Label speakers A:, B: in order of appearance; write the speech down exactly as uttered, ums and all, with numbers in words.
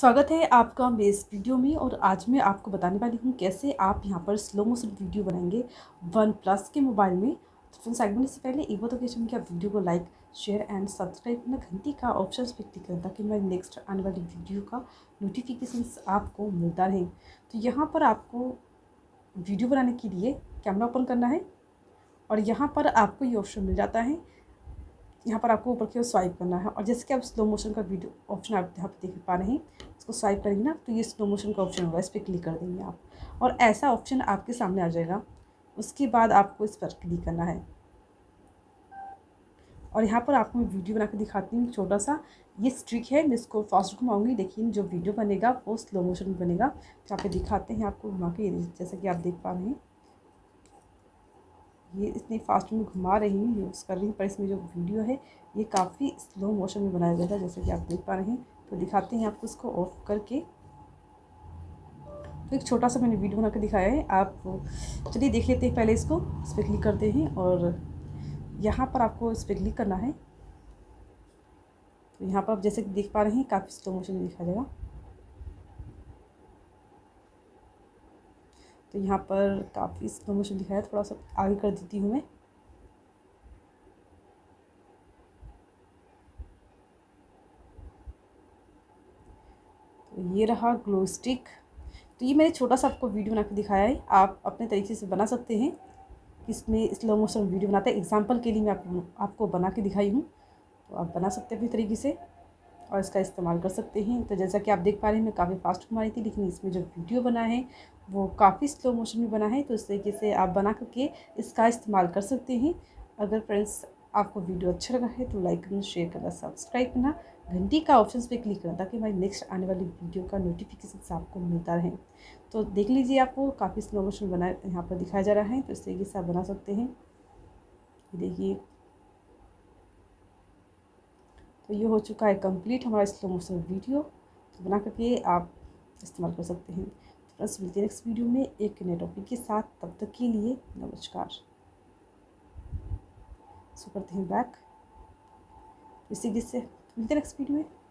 A: स्वागत है आपका मेरे इस वीडियो में। और आज मैं आपको बताने वाली हूँ कैसे आप यहाँ पर स्लो मोशन वीडियो बनाएंगे वन प्लस के मोबाइल में। तो फ्रेंड्स, आगे बढ़ने से पहले एक बात क्वेश्चन कि आप वीडियो को लाइक शेयर एंड सब्सक्राइब करना, घंटी का ऑप्शन पे क्लिक करें ताकि मैं नेक्स्ट आने वाली वीडियो का नोटिफिकेशन आपको मिलता रहे। तो यहाँ पर आपको वीडियो बनाने के लिए कैमरा ओपन करना है और यहाँ पर आपको ये ऑप्शन मिल जाता है। यहाँ पर आपको ऊपर की ओर स्वाइप करना है और जैसे कि आप स्लो मोशन का वीडियो ऑप्शन आप यहाँ पर देख पा रहे हैं, इसको स्वाइप करेंगे ना तो ये स्लो मोशन का ऑप्शन होगा, इस पर क्लिक कर देंगे आप और ऐसा ऑप्शन आपके सामने आ जाएगा। उसके बाद आपको इस पर क्लिक करना है और यहाँ पर आपको मैं वीडियो बना के दिखाती हूँ। छोटा सा ये स्ट्रिक है, मैं इसको फास्ट घुमाऊँगी, लेकिन जो वीडियो बनेगा वो स्लो मोशन में बनेगा। तो यहाँ पे दिखाते हैं आपको घुमा के, जैसा कि आप देख पा रहे हैं ये इतनी फास्ट में घुमा रही हूँ, यूज़ कर रही हूँ, पर इसमें जो वीडियो है ये काफ़ी स्लो मोशन में बनाया गया था, जैसे कि आप देख पा रहे हैं। तो दिखाते हैं आपको इसको ऑफ करके। तो एक छोटा सा मैंने वीडियो बना के दिखाया है, आप चलिए देख लेते हैं। पहले इसको इस पर क्लिक करते हैं और यहाँ पर आपको इस पर क्लिक करना है। तो यहाँ पर आप जैसे कि देख पा रहे हैं काफ़ी स्लो मोशन में दिखा जाएगा। तो यहाँ पर काफ़ी स्लो मोशन दिखाया, थोड़ा सा आगे कर देती हूँ मैं। तो ये रहा ग्लो स्टिक। तो ये मैंने छोटा सा आपको वीडियो बना के दिखाया है, आप अपने तरीके से बना सकते हैं। इसमें स्लो मोशन वीडियो बनाते हैं, एग्जांपल के लिए मैं आपको आपको बना के दिखाई हूँ। तो आप बना सकते हैं अपनी तरीके से और इसका इस्तेमाल कर सकते हैं। तो जैसा कि आप देख पा रहे हैं मैं काफ़ी फास्ट घुमा रही थी, लेकिन इसमें जो वीडियो बना है वो काफ़ी स्लो मोशन में बना है। तो इस तरीके से आप बना करके इसका इस्तेमाल कर सकते हैं। अगर फ्रेंड्स आपको वीडियो अच्छा लगा है तो लाइक करना, शेयर करना, सब्सक्राइब करना, घंटी का ऑप्शन पे क्लिक करना ताकि हमारी नेक्स्ट आने वाली वीडियो का नोटिफिकेशन आपको मिलता रहे। तो देख लीजिए, आपको काफ़ी स्लो मोशन बना यहाँ पर दिखाया जा रहा है। तो इस तरीके से आप बना सकते हैं। देखिए, तो ये हो चुका है कंप्लीट हमारा स्लो मोशन वीडियो। तो बना करके आप इस्तेमाल कर सकते हैं। तो बस मिलते हैं नेक्स्ट वीडियो में एक नए टॉपिक के साथ। तब तक के लिए नमस्कार। सो करते हैं बैक, इसी से मिलते हैं नेक्स्ट वीडियो में।